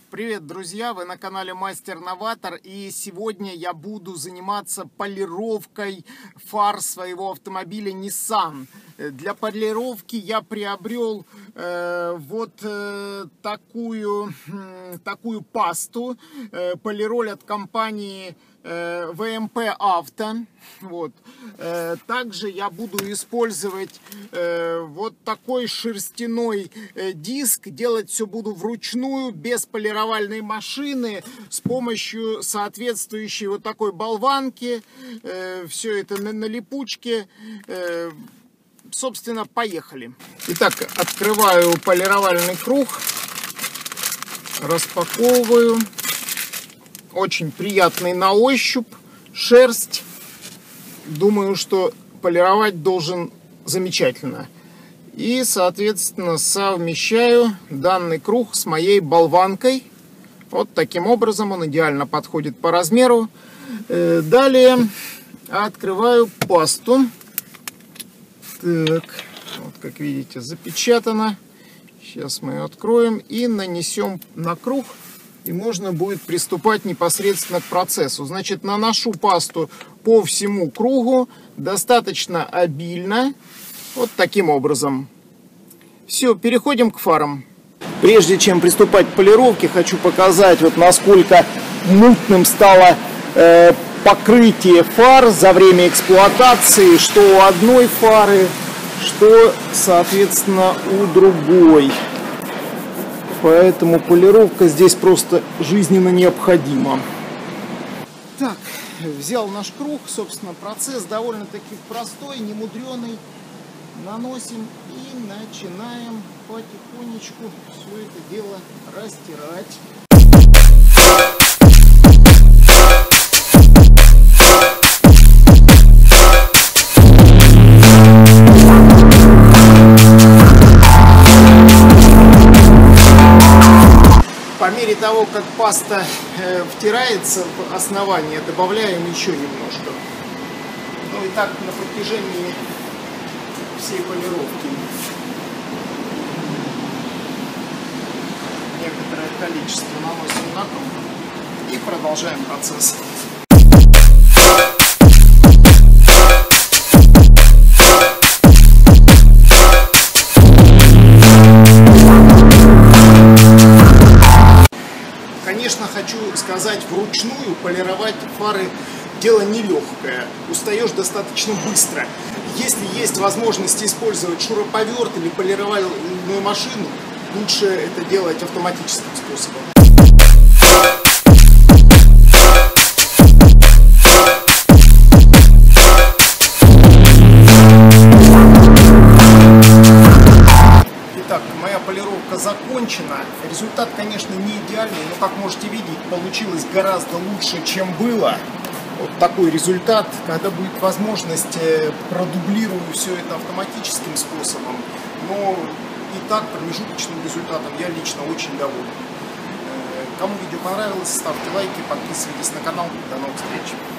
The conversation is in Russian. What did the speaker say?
Привет, друзья! Вы на канале Мастер Новатор, и сегодня я буду заниматься полировкой фар своего автомобиля Nissan. Для полировки я приобрел такую пасту, полироль от компании ВМП Авто. Также я буду использовать вот такой шерстяной диск. Делать все буду вручную, без полировальной машины, с помощью соответствующей вот такой болванки. Все это на липучке. Собственно, поехали. Итак, открываю полировальный круг, распаковываю. Очень приятный на ощупь, шерсть. Думаю, что полировать должен замечательно. И, соответственно, совмещаю данный круг с моей болванкой. Вот таким образом он идеально подходит по размеру. Далее открываю пасту. Так, вот как видите, запечатано. Сейчас мы ее откроем и нанесем на круг. И можно будет приступать непосредственно к процессу. Значит, наношу пасту по всему кругу, достаточно обильно, вот таким образом. Все, переходим к фарам. Прежде чем приступать к полировке, хочу показать, вот насколько мутным стало покрытие фар за время эксплуатации, что у одной фары, что, соответственно, у другой. Поэтому полировка здесь просто жизненно необходима. Так, взял наш круг. Собственно, процесс довольно-таки простой, немудреный. Наносим и начинаем потихонечку все это дело растирать. По мере того, как паста втирается в основание, добавляем еще немножко. Ну и так на протяжении всей полировки. Некоторое количество наносим на круг и продолжаем процесс. Конечно, хочу сказать, вручную полировать фары дело нелегкое. Устаешь достаточно быстро. Если есть возможность использовать шуруповерт или полировальную машину, лучше это делать автоматическим способом. Итак, моя полировка закончена. Результат, конечно, не идеальный, но, как можете видеть, получилось гораздо лучше, чем было. Вот такой результат. Когда будет возможность, продублирую все это автоматическим способом. Но и так промежуточным результатом я лично очень доволен. Кому видео понравилось, ставьте лайки, подписывайтесь на канал. До новых встреч!